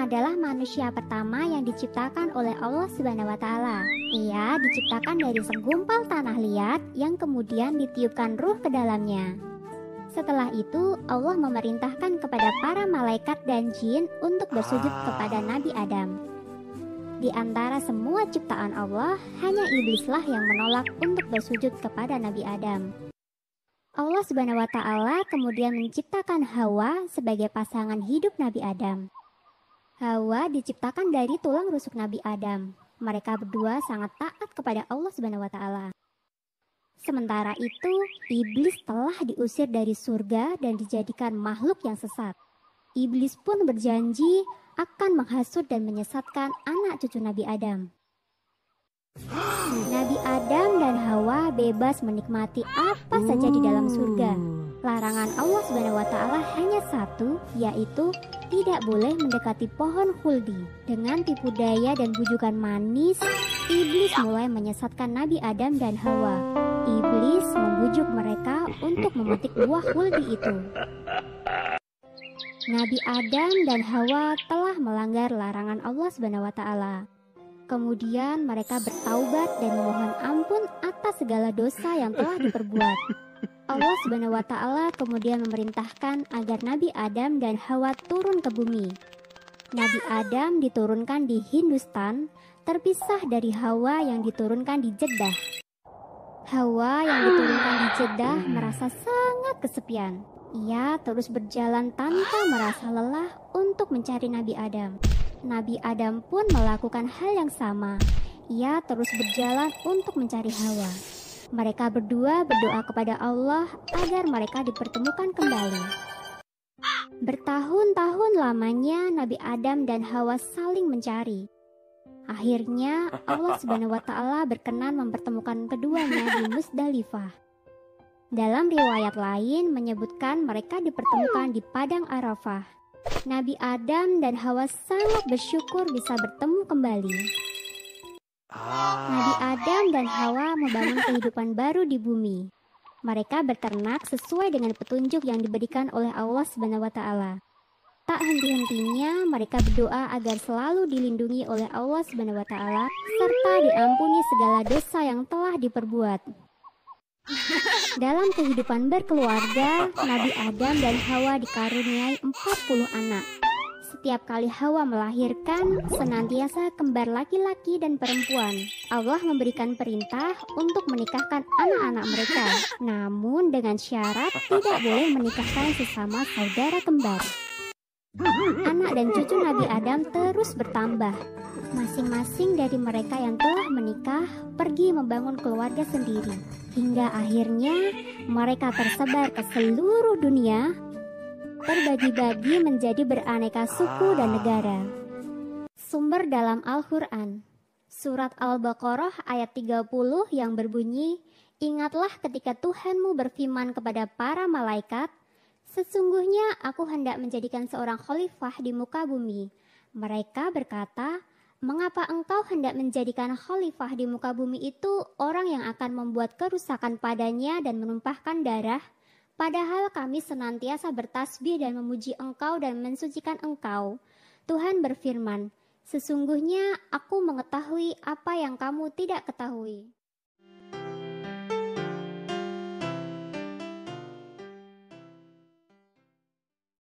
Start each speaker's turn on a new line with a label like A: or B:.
A: adalah manusia pertama yang diciptakan oleh Allah Subhanahu wa Ta'ala. Ia diciptakan dari segumpal tanah liat yang kemudian ditiupkan ruh ke dalamnya. Setelah itu, Allah memerintahkan kepada para malaikat dan jin untuk bersujud kepada Nabi Adam. Di antara semua ciptaan Allah, hanya iblislah yang menolak untuk bersujud kepada Nabi Adam. Allah Subhanahu wa Ta'ala kemudian menciptakan Hawa sebagai pasangan hidup Nabi Adam. Hawa diciptakan dari tulang rusuk Nabi Adam. Mereka berdua sangat taat kepada Allah Subhanahu wa Ta'ala. Sementara itu, iblis telah diusir dari surga dan dijadikan makhluk yang sesat. Iblis pun berjanji akan menghasut dan menyesatkan anak cucu Nabi Adam. Nabi Adam dan Hawa bebas menikmati apa saja di dalam surga. Larangan Allah Subhanahu wa Ta'ala hanya satu, yaitu tidak boleh mendekati pohon khuldi. Dengan tipu daya dan bujukan manis, iblis mulai menyesatkan Nabi Adam dan Hawa. Iblis membujuk mereka untuk memetik buah khuldi itu. Nabi Adam dan Hawa telah melanggar larangan Allah Subhanahu wa Ta'ala. Kemudian mereka bertaubat dan memohon ampun atas segala dosa yang telah diperbuat. Allah Subhanahu wa Ta'ala kemudian memerintahkan agar Nabi Adam dan Hawa turun ke bumi. Nabi Adam diturunkan di Hindustan, terpisah dari Hawa yang diturunkan di Jeddah. Hawa yang diturunkan di Jeddah merasa sangat kesepian. Ia terus berjalan tanpa merasa lelah untuk mencari Nabi Adam. Nabi Adam pun melakukan hal yang sama. Ia terus berjalan untuk mencari Hawa. Mereka berdua berdoa kepada Allah agar mereka dipertemukan kembali. Bertahun-tahun lamanya Nabi Adam dan Hawa saling mencari. Akhirnya Allah Subhanahu wa Ta'ala berkenan mempertemukan keduanya di Musdalifah. Dalam riwayat lain menyebutkan mereka dipertemukan di Padang Arafah. Nabi Adam dan Hawa sangat bersyukur bisa bertemu kembali. Nabi Adam dan Hawa membangun kehidupan baru di bumi. Mereka berternak sesuai dengan petunjuk yang diberikan oleh Allah Subhanahu wa Ta'ala. Tak henti-hentinya mereka berdoa agar selalu dilindungi oleh Allah Subhanahu wa Ta'ala serta diampuni segala dosa yang telah diperbuat. Dalam kehidupan berkeluarga, Nabi Adam dan Hawa dikaruniai 40 anak. Setiap kali Hawa melahirkan, senantiasa kembar laki-laki dan perempuan. Allah memberikan perintah untuk menikahkan anak-anak mereka. Namun dengan syarat tidak boleh menikahkan sesama saudara kembar. Anak dan cucu Nabi Adam terus bertambah. Masing-masing dari mereka yang telah menikah pergi membangun keluarga sendiri. Hingga akhirnya mereka tersebar ke seluruh dunia, terbagi-bagi menjadi beraneka suku dan negara. Sumber dalam Al-Quran, Surat Al-Baqarah ayat 30 yang berbunyi, "Ingatlah ketika Tuhanmu berfirman kepada para malaikat, sesungguhnya aku hendak menjadikan seorang khalifah di muka bumi. Mereka berkata, mengapa engkau hendak menjadikan khalifah di muka bumi itu orang yang akan membuat kerusakan padanya dan menumpahkan darah? Padahal kami senantiasa bertasbih dan memuji engkau dan mensucikan engkau." Tuhan berfirman, "Sesungguhnya aku mengetahui apa yang kamu tidak ketahui."